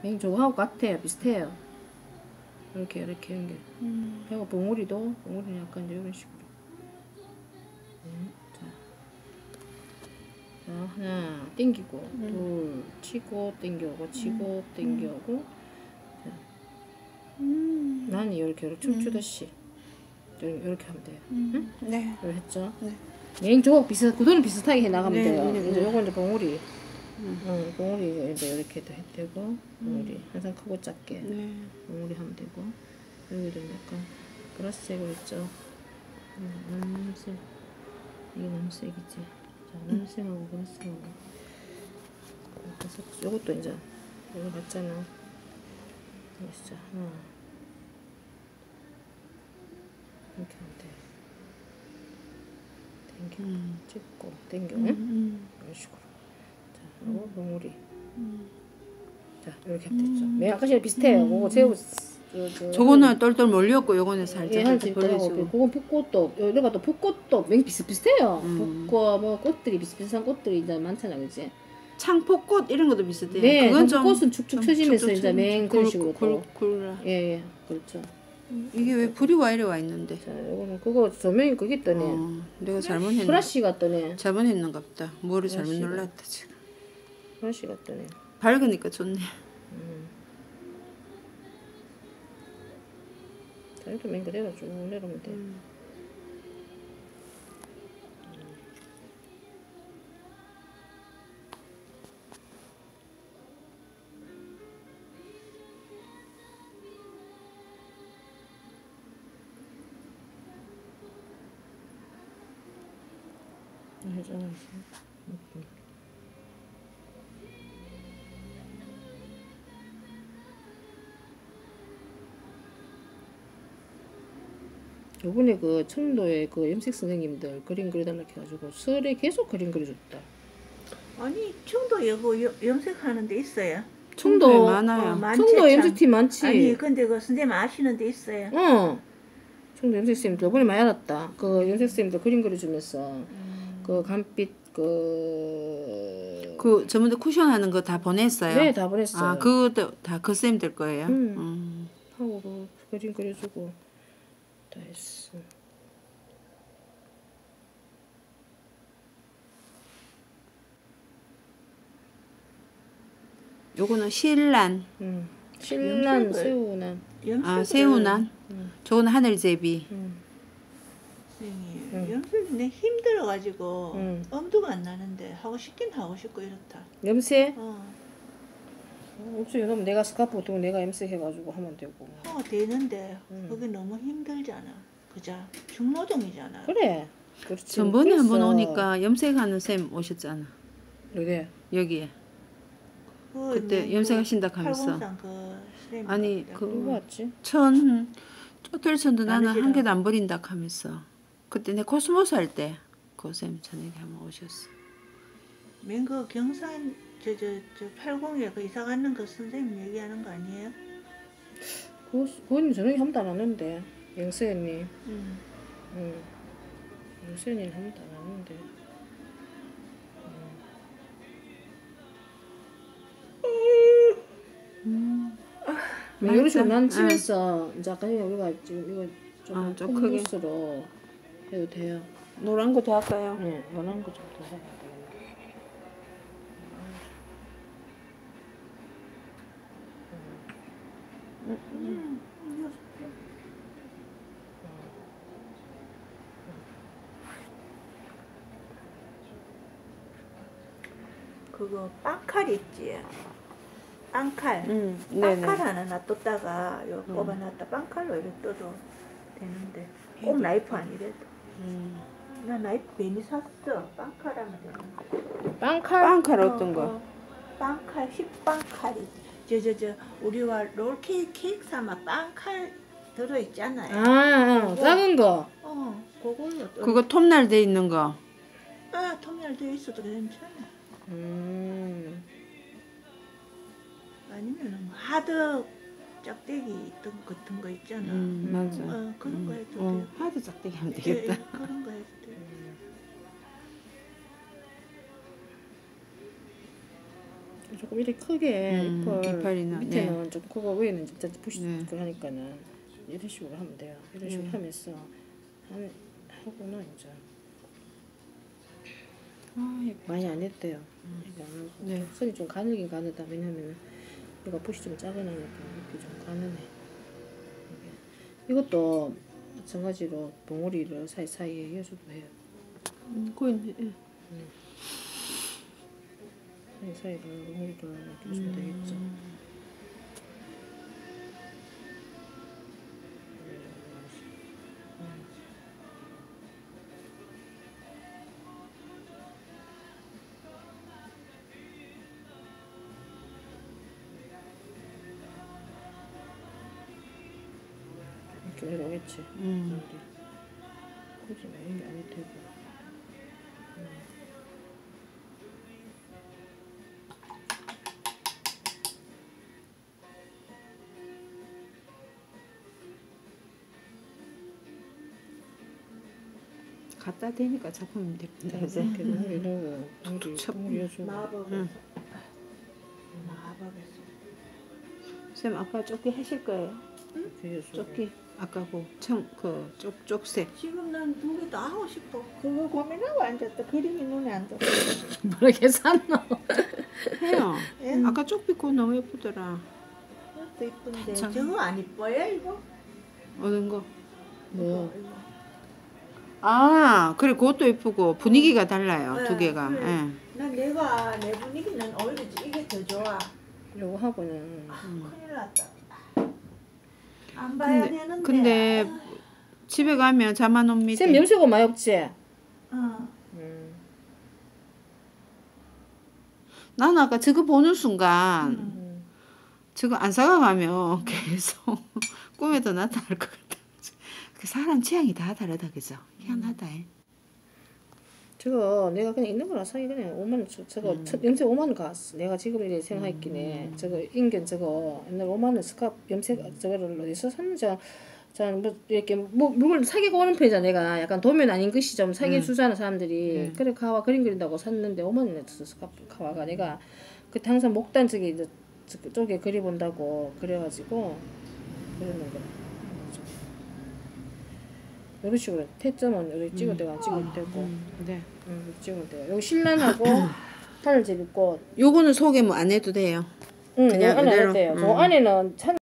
맹 저거하고 같아요. 비슷해요. 이렇게 연결. 그리고 봉우리는 약간 이제 이런 식으로. 자, 하나 당기고 둘 치고 당겨오고 치고 당겨오고. 자. 나는 이렇게 춤추듯이 이렇게 하면 돼요. 응? 네. 이렇게 했죠? 네. 맹 조각 구도는 비슷하게 해 나가면 네, 돼요. 네, 이제 네. 요거 이제 봉우리. 봉우리 이제 이렇게 되고 봉우리 항상 크고 작게 네. 봉우리 하면 되고 여기도 약간 보라색으로 있죠. 남색 이게 남색이지. 자, 남색하고 보라색하고 요것도 이제 이거 봤잖아. 진짜 하나 이렇게 하면 돼. 당겨 찍고 당겨 이런 식으로. 자, 그리고 봉우리. 자, 이렇게 하면 됐죠. 맨 아까 시랑 비슷해요. 그거 제우 저거는 똘똘 몰렸고 요거는 예, 살짝 한 살짝 집 하고 벌려주고. 그건 풋꽃도 여기가 또 풋꽃도 맨 비슷비슷해요. 풋꽃 뭐 꽃들이 비슷비슷한 꽃들이 이제 많잖아, 그지? 창포꽃 이런 것도 비슷해요. 네, 그건 좀 꽃은 축축 처지면서 이제 맨 그런 식으로 또. 예. 예, 그렇죠. 이게 왜 불이 와 이래 와 있는데? 자, 요거는 그거 조명이 그게 있더니 내가 잘못했네. 프라시 같더니 잘못했는가 보다. 뭐를 잘못 프라시가. 눌렀다 지금. 프라시 같더니. 밝으니까 좋네. 자, 이것도 맨 그대로 쭉 내려오면 돼. 해잖아. 요번에 그 청도에 그 염색 선생님들 그림 그려달라 해가지고 설에 계속 그림 그려줬다. 아니 청도 여고 염색하는 데 있어요. 청도에 많아요. 청도 염색팀 많지. 아니 근데 그 선생님 아시는 데 있어요. 청도 염색 선생님들 요번에 많이 알았다. 그 염색 선생님들 그림 그려주면서 그 간빛 그 저번에 쿠션 하는 거 다 보냈어요? 네, 다 보냈어요. 아, 그것도 다 그 쌤 될 거예요? 하고 그 그림 그려주고 다 했어. 요거는 실란. 신란, 새우난. 아, 새우난. 저거는 하늘제비. 선생님 염색 내 힘들어가지고 엄두가 안 나는데 하고 싶긴 하고 싶고 이렇다. 염색? 없어. 그럼 내가 스카프 보통 내가 염색해가지고 하면 되고. 하고 되는데 거기 너무 힘들잖아. 그죠? 중노동이잖아. 그래. 그렇지. 전번에 한번 오니까 염색하는 쌤 오셨잖아. 어디? 여기에. 그때 염색하신다 하면서. 아니 누구 왔지? 쪼들천도 나는 한 개도 안 버린다 하면서. 그때 내 코스모스 할 때 그 쌤 저녁에 한번 오셨어. 맨 그 경산 저 80에 그 이사 가는 그 선생님 얘기하는 거 아니에요? 그건 저녁에 한 번도 안 왔는데 영수연님. 영수연님 한 번도 안 왔는데. 이런 식으로 난 치면서 이제 아까 우리가 지금 이거 좀 큰 붓으로 해도 돼요. 노란 거 더 할까요? 네, 노란 거 좀 더 해야 되겠네. 그거 빵칼 있지? 빵칼. 네네. 빵칼 하나 놔뒀다가 요 꼽아놨다 빵칼로 이렇게 떠도 되는데 꼭 나이프 아니래도. 나 나이프 괜히 샀어. 빵칼 하면 되는데. 빵칼 어떤 거? 빵칼, 힙빵칼이. 저 우리와 롤케이크 사면 빵칼 들어있잖아요. 작은 거. 그걸로 또. 그거 톱날 돼 있는 거. 톱날 돼 있어도 괜찮아. 아니면 하드 짝대기 같은 거 있잖아. 맞아. 그런 거 해도 돼. 하드 짝대기 하면 되겠다. 그런 거 해도 돼. 조금 이렇게 크게 이빨이나, 밑에는 좀 크고 위에는 진짜 부시 네. 그러니까는 이런 식으로 하면 돼요. 이런 식으로 하면서 하고는 이제 많이 안 했대요. 네. 선이 좀 가늘긴 가늘다. 왜냐면 얘가 붓이 좀 작으니까 이렇게 좀 가늘네. 이것도 마찬가지로 봉우리를 사이사이에 이어서도 해요. 거의 사이사이로 봉우리를 이렇게 해주면 되겠죠. 이렇게 내려오겠지. 굳이 이런 게 아닐 테고. 갖다 대니까 작품이 됩니다. 이제 이렇게 이러고 봉우리 해주고. 마법에서 마법에서 쌤 아까 조끼 하실 거예요? 이렇게 해주고. 조끼 아까고 청그 쪽색. 지금 난 두 개 다 하고 싶어. 그거 고민하고 앉았다. 그림이 눈에 안 들어. 뭐라 계산노? 해요. 예. 아까 쪽빛고 너무 예쁘더라. 그것도 이쁜데 괜찮아. 저거 안 이뻐요 이거? 어느 거? 뭐? 이거. 아 그래 그것도 예쁘고 분위기가 달라요. 네, 두 개가. 그래. 예. 난 내가 내 분위기는 오히려 이게 더 좋아. 요거 하고는 큰일 났다. 안 봐야 되는데. 근데 집에 가면 잠안옵니다. 쌤 염색은 많이 없지? 어. 나는 아까 저거 보는 순간 저거 안 사가 가면 계속 꿈에도 나타날 것 같아. 그 사람 취향이 다 다르다 그죠? 희한하다. 저거 내가 그냥 있는 거라 사기 그냥 5만 원 저거 염색 5만 원 갔어. 내가 지금 이래 생각했기네. 저거 인견 저거 옛날 5만 원 스카프 염색 저거를 어디서 샀는지 뭐 이렇게 뭐 물건 사기가 오는 편이잖아. 내가 약간 도면 아닌 것이 좀 사기 주잖아 사람들이. 그래 가와 그림 그린다고 샀는데 5만 원 냈어 스카프 가와가. 내가 그때 항상 목단 쪽에 그려본다고 그래가지고 그러는 거야. 이런 식으로 태점은 여기 찍을 때가 안 찍을 때고. 네. 여기 찍을 때가 여기 신란하고 하늘 재밌고. 요거는 소개 뭐 안 해도 돼요. 응, 그냥 안에 그대로. 할 때요. 저 안에는